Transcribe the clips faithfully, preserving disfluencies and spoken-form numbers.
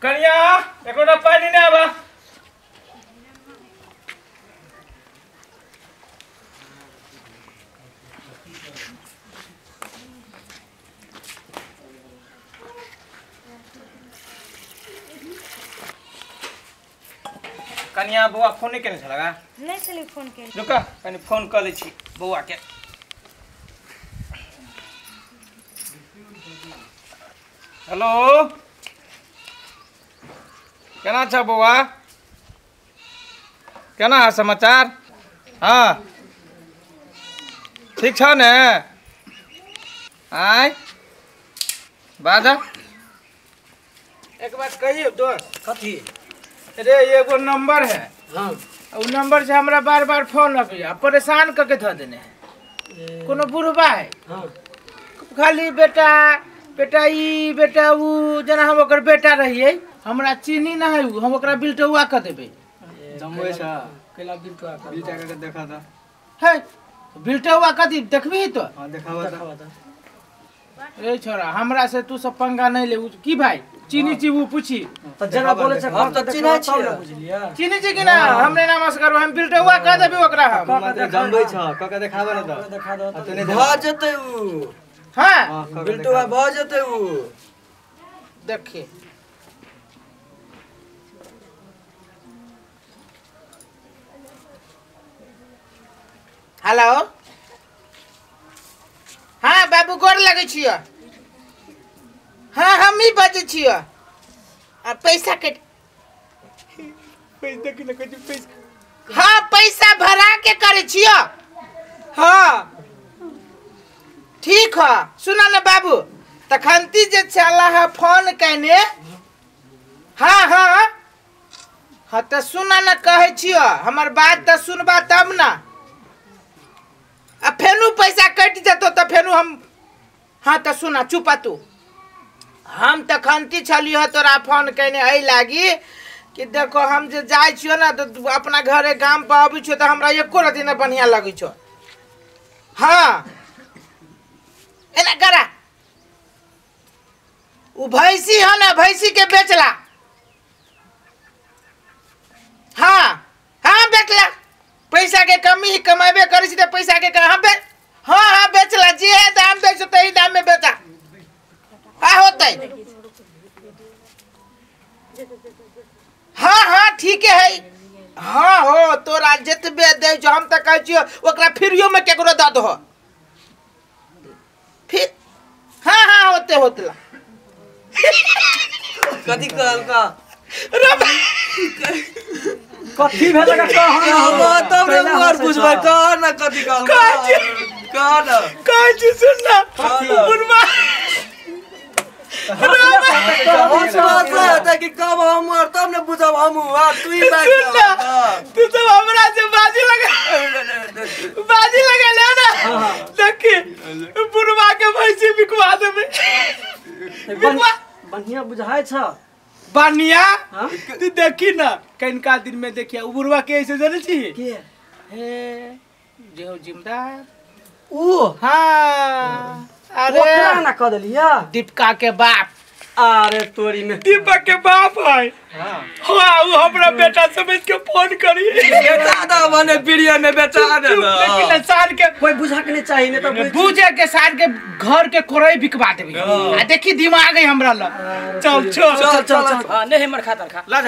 कन्या एक लोटा पानी ने आवा कन्या बुआ फोन नहीं केने छलगा नहीं चली फोन के रुका कनी फोन कर लै छी बुआ के हेलो केना छ बुआ केना है समाचार हाँ ठीक छ ने आय बाजा एक बात कहियो दोस्त कथी अरे एगो नंबर है हाँ उ नंबर से हमरा बार बार फोन आबैया परेशान करके धऽ देने है कोनो बुढ़बा है हाँ खाली बेटा बेटा ई बेटा उ जना हम ओकर बेटा रहिए हमरा चीनी ना है उ हम ओकरा बिल्टुआ क देबे जमवे छ केला बिल्टुआ का बिल्टा के देखा था है बिल्टुआ कथी देखबी तो हां देखावा था ए छोरा हमरा से तू सब पंगा नहीं ले की भाई चीनी चीबू पूछी त जना बोले छ हम त चिन्है छी बुझलिया चीनी ची कि ना हमने नमस्कार हम बिल्टुआ क देबे ओकरा हम जमवे छ कका देखावा न त देखा दो तने भ जतै उ हां बिल्टुआ भ जतै उ देखिए हेलो हाँ बाबू गोर लगे छियो हाँ हम ही बजे छियो आ पैसा के पैसा के लगे पैसा हाँ पैसा भरा के करे छियो हाँ ठीक है सुना ना बाबू तखनती जे चला है फोन कहने हाँ हाँ हाँ तो सुना ना कहे छियो हमर बात तो सुनबा तब ना आ फेनु पैसा कट जतो तो फेनु हम हाँ तो सुना चुपा तू हम तखनती छलियो तोरा फोन कहने आई लागी कि देखो हम जे जाय छियो ना तो अपना घरे गांव पर आबी छियो तो हमरा एको रति न बढ़िया लगै छो हाँ एना करा उ भैंसी है ना भैंसी के बेचला हाँ हाँ बेचला पैसा के कमी ही कमाबे करै छी त पैसा के हाँ बे हाँ हाँ बेचला जे दाम दै छ तही दाम में बेचा आ होतै हाँ हाँ ठीक है हाँ हो तोरा जतबे दै छ हम त कहै छियो ओकरा फ्रीयो में केकरो द दो फिर हाँ हाँ होते होतला कथी कहल का कथी भेल का कह तब रे मुआर बुझबै कह ना कथी कहल कह ना कह छी सुन ना बुढ़वा कि कब हम और तब ने बुझब हम आ तू ही बात तू तो हमरा से बाजी लगा बाजी लगा ले ना देखी बुढ़वा के भैंसी बिकवा देबे बढ़िया बुझाय छ बढ़िया तू देखी ना कनका दिन में देखिए बुढ़वा के ऐसे जाने छी के हे जो जिमदार ओ हाँ अरे ओकरा ना क देलिया दीपिका के बाप अरे तोरी में दीपक के बाप है हां हाँ वो हमरा बेटा समझ के फोन करी बेटा दा बने पीड़िया में बेटा दे लेकिन साल के कोई बुझा के नहीं चाहिए नहीं तो बुझे के साल के घर के कोरई बिकवा देबे आ देखी दिमाग है हमरा ल चल चल चल चल हां नहीं हमर खातर खा ला जा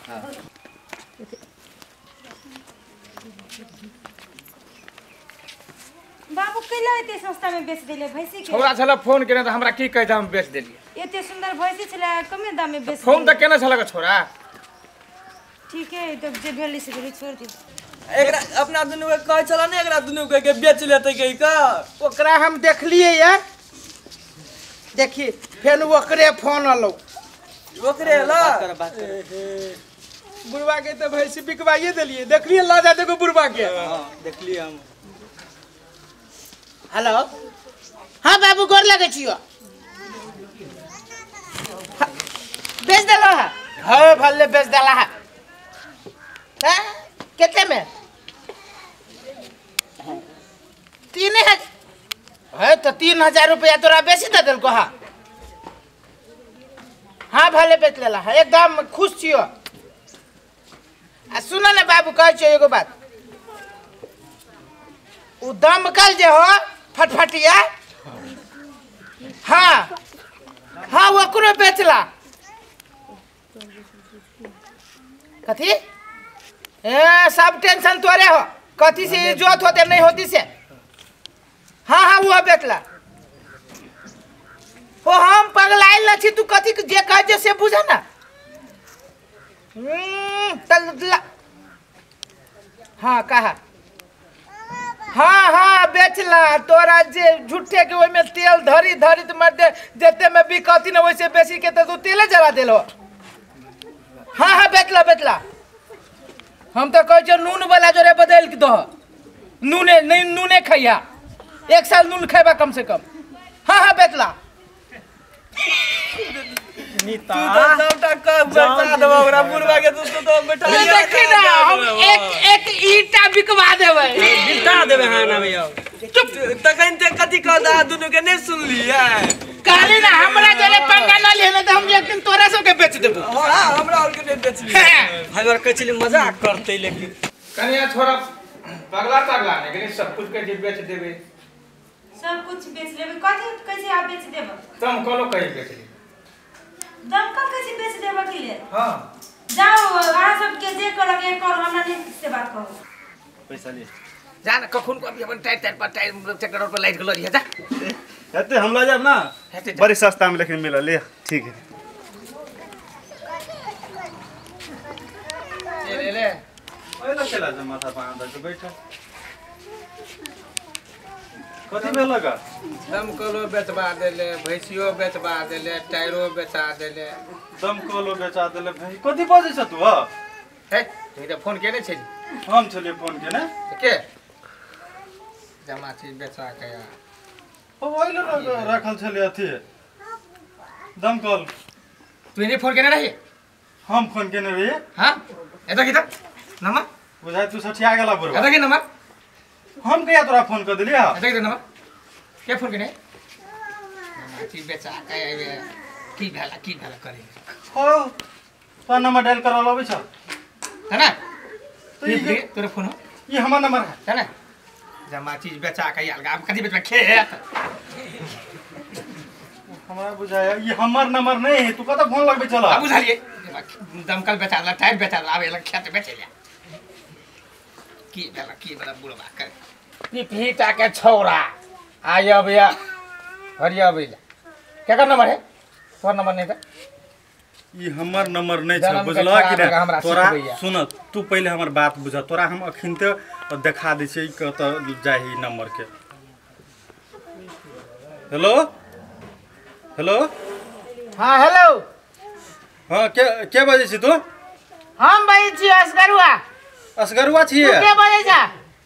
बाबू केला एते सस्ता में बेच देले भैंसी के छोरा छला फोन केने त हमरा की कहै हम बेच देलिए एते सुंदर भैंसी छले कमे दाम में बेच फोन त केने छला छोरा ठीक है तो जे भेली से भेली छोड़ दी एकरा अपना दुनु के कह चला ने एकरा दुनु के बेच लेते के का ओकरा हम देखलिए यार देखी फेन ओकरे फोन आलो ओकरे ला बुढ़वा के तो भैंसी बिकवाइए देलिए देखलिए ला जा देखो बुढ़वा के हां देखलिए हम हेलो हाँ बाबू गोर लगे छियो बेच देलो है हाँ भले बेच देला है हैं कितने में तीन है है तो तीन हजार रुपया तोरा बेसी दे दिल को हाँ हाँ भले बेच लेला है एकदम खुश छियो। आ सुन ना बाबू कह छियो एगो बात उ दमकल जे हो फटफटिया हाँ हाँ ओकरो बेचला कथी ए सब टेंशन तोरे हो कथी से इज्जत होते नहीं होती से हाँ हाँ वो बेचला ओ हम पगलाइल न छी तू कथी जे कह जे से बुझ ना हम्म तल हाँ कहा हाँ हाँ बेचला तोरा जे झूठे के ओइ में तेल धरी धरी त मर दे जते में बिकती न वैसे बेसी के त तू तेले जला देलो हाँ हाँ बेचला बेचला हम तो कह छ नून वाला जोरे बदल के दो नूने नहीं नूने खैया एक साल नून खेबा कम से कम हाँ हाँ बेचला नीता तू तो सबटा कब बेचा देबो ओकरा बुढ़वा के तू तो बैठा देखे ना हम एक एक ईटा बिकवा देबै बिता देबे हां ना भैया चुप तखन ते कथि कहदा दुनु के नहीं सुन लिया काली ना हमरा जने पंगा ना लेने त हम एक दिन तोरा सब के बेच देबो हां हमरा और के नहीं बेच लिया भाई कहछिले मजाक करते लेकिन कनिया छोरा पगला पगला नहीं कि सब कुछ के बेच देबे सब कुछ बेच लेबे कथी कैसे आप बेच देबो तुम कलो कहीं बेच ली दमकल कैसे बेच देबो के लिए हां जाओ आ सब के जे कर के कर हमरा नहीं से बात करो पैसा ले जान कखुन को अभी अपन टाइट टाइट पर टाइट ट्रैक्टर पर लाइट गलो जा हेते हम ला जाब ना बड़ी सस्ता में लेकिन मिला ले ठीक है ले ले ले ओए ना चला जा माथा बांध के बैठो कथी में लगा दमकलो बेचबा देले भैंसियो बेचबा देले टायरो बेचा देले दमकलो बेचा देले भाई कथी बजे छ तू ह हे तू तो फोन केने छै हम छलिए फोन के ना के जमा चीज बेचा के ओ ओइले रखल छलिए अथी दमकल तू ने फोन केने रही हम फोन केने रही हां एता की त नंबर बुझाय तू सठिया गेला बुरवा एता की नंबर हम कहिया तोरा फोन कर दिलिया एता की नंबर के फोन केने चीज बेचा के की भेला की भेला करे हो तो नंबर डायल करा लबे छ है ना तो ये तोरे फोन ये हमर नंबर है है ना जमा चीज बेचा के अलगा अब कथी बेचबा खेत हमरा बुझाया ये हमर नंबर नहीं है तू कत फोन लगबे चला अब बुझालिए दमकल बेचा ला टायर बेचा ला अब खेत बेचेला की भेला की भेला बुढ़वा करे पिपीटा के छौरा आया भैया हरिया भैया क्या का नंबर है तोर नंबर नहीं था ये हमर नंबर नहीं छ जनम के बुझला कि खराब ना हमरा तोरा सीख भैया। सुन तू पहले हमर बात बुझ तोरा हम अखिनते देखा दै छै कत जाही नंबर के हेलो हेलो हाँ हेलो हां के के बजे छी तू हम बजे छी असगरुआ असगरुआ तू छिए के बजे जा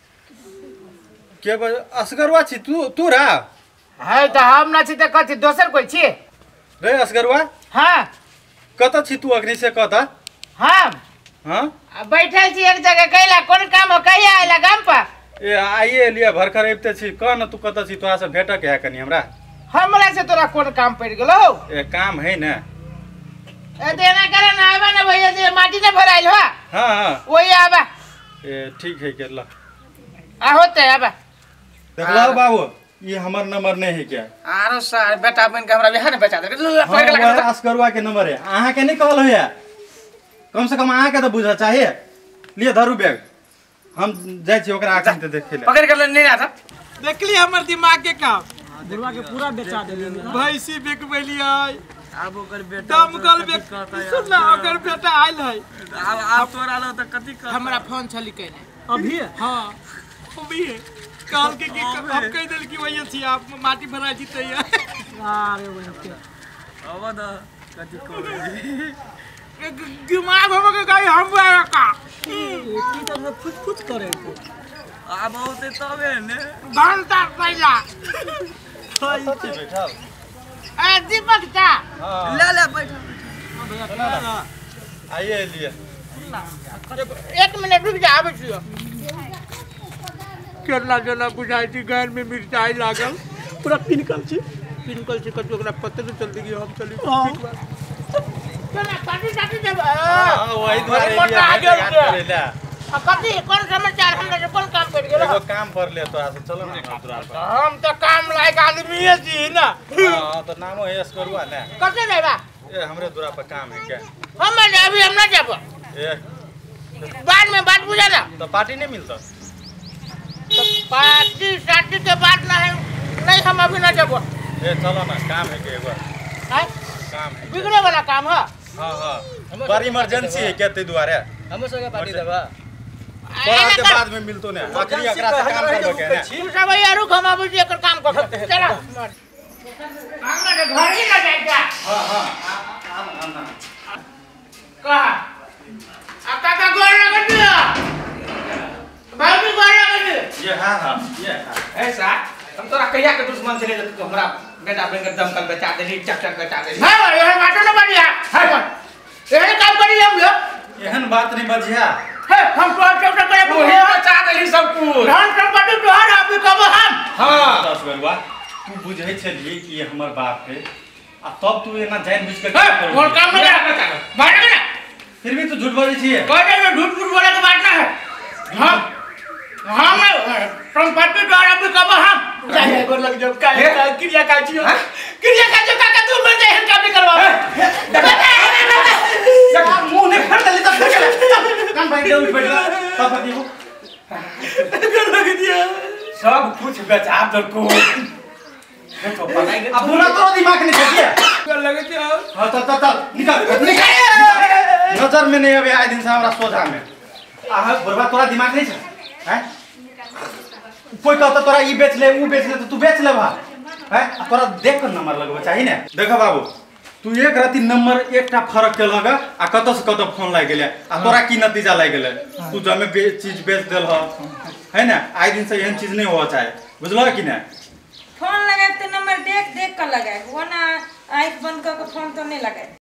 के बजे असगरुआ छी तू तू रा है त हम न छी त कथी दोसर कोई छी रे असगरुआ हाँ कत छी तू अग्नि से कत हम हां बैठल छी एक जगह कैला कोन काम हो कहिया आइला गाम पर ए आइए लिया भरखर आबते छी कह न तू कत छी तोरा से भेट के है कनी हमरा हमरा से तोरा कोन काम पड़ गेलो ए काम है ना ए देना करे ना आबा ना भैया जे माटी ने भराइल हो हां हां वही आबा ए ठीक है के ल आ होते आबा देखला बाबू ये हमर नंबर नहीं है क्या आरो सार बेटा बन के हमरा बिहान बेचा दे हाँ, वह अस्करुआ के नंबर है अहाँ के नहीं कहल होया कम से कम अहाँ के तो बुझा चाहिए लिए धरू बैग हम जाय छी ओकरा आखन ते देखे ले पकड़ कर नहीं आता देखली हमर दिमाग के काम बुढ़वा के पूरा बेचा देलिए भैंसी बिकबेलियै अब ओकर बेटा दमकल बेच सुन ना ओकर बेटा आइल है अब आप तोरा लो त कथि कर हमरा फोन छली कहने अभी हां अभी काल के की अब कह देल कि वही छी आप माटी भरा जीते है अरे वो के अब द कथि कर दिमाग हम के गई हम का की तो कुछ कुछ करे अब होते तबे ने घंटा पहिला सच्ची बैठा ए दीपक चा ले ले बैठ आइए लिए एक मिनट रुक जा आबै छियो केला जना बुझाई थी गैर में मिर्चाई लागल पूरा पिनकल छी पिनकल से कतो ओकरा पत्ते तो चल दी हम चली चला पार्टी पार्टी दे हां वही द्वारे मोटा आगे लिया उठ गया। ले अब कथी कौन समाचार हमरा से कौन काम कर गेलो एगो काम पर ले तो आसे चलो ना दूरा पर हम तो काम लायक आदमी है जी ना हां तो नामो हेस करुआ ना कते देबा ए हमरे दूरा पर काम है क्या हम ना अभी हम ना जाबो ए बाद में बात बुझा ना तो पार्टी नहीं मिलता तो पार्टी शादी के बाद ना है नहीं हम अभी ना जाबो ए चलो ना काम है के एगो है काम है बिगड़े वाला काम है हां हां बड़ी इमरजेंसी है क्या ते द्वारे हमो संगे पार्टी देबा पढ़ा के बाद में मिलतो ने आखिरी एकरा से काम करबो के ना तू सब यार हम अभी जे एकर काम कर चला हमरा के घर ही ना जाए क्या हां हां आम आम कहा आ काका गोर लगा दिया भाभी गोर लगा दिया ये हां हां ये ऐसा हम तोरा कहिया के दुश्मन चले तो हमरा बेटा बन दमकल बचा देली चक चक बचा देली हां ये बात ना बढ़िया हां ये काम करी हम यो एहन बात नहीं बजिया है हम तो चौटा करे तू ही बचा देली सब कुछ धान संपत्ति तोहर अभी कब हम हां दस गरुआ तू बुझै छलिए कि ये हमर बाप है आ तब तू एना जान बुझ के है और काम नहीं कर बात ना फिर भी तू झूठ बोलै छिए कहते में झूठ झूठ बोले के बात ना है हम हम संपत्ति तोहर अभी कब हम जाए गोर लग जब का क्रिया का छियो क्रिया का जो काका तू मर जाए काम नहीं करवा यार मुंह ने फट दली तब चल कान भाई दे उठ बैठ तब देखो गोर लग दिया सब कुछ बचा दो को तो पलाई अब बोला तो दिमाग नहीं छकिया गोर लग दिया हां चल चल चल निकल निकल नजर में नहीं अबे आए दिन से हमरा सोझा में आह बर्बाद तोरा दिमाग नहीं छ हैं कोई कहता तोरा ई बेच ले ऊ बेच ले तो तू बेच ले भा हैं तोरा देख कर नंबर लगबो चाहिए ना देखो बाबू तू एक राती नंबर एकटा फरक के लगा आ कत से कत फोन लाग गेले आ तोरा की नतीजा लाग गेले तू जमे चीज बेच देल ह है ना आए दिन से एहन चीज नहीं होवा चाहे बुझलो कि ना फोन लगाए तो नंबर देख देख कर लगाए वो ना आँख बंद करके फोन तो नहीं लगाए